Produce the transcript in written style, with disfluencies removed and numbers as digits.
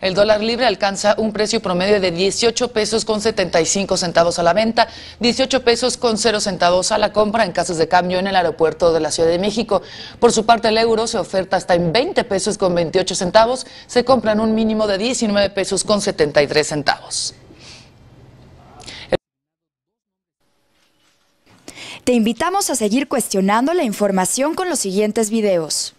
El dólar libre alcanza un precio promedio de 18 pesos con 75 centavos a la venta, 18 pesos con 0 centavos a la compra en casas de cambio en el aeropuerto de la Ciudad de México. Por su parte, el euro se oferta hasta en 20 pesos con 28 centavos, se compra en un mínimo de 19 pesos con 73 centavos. Te invitamos a seguir cuestionando la información con los siguientes videos.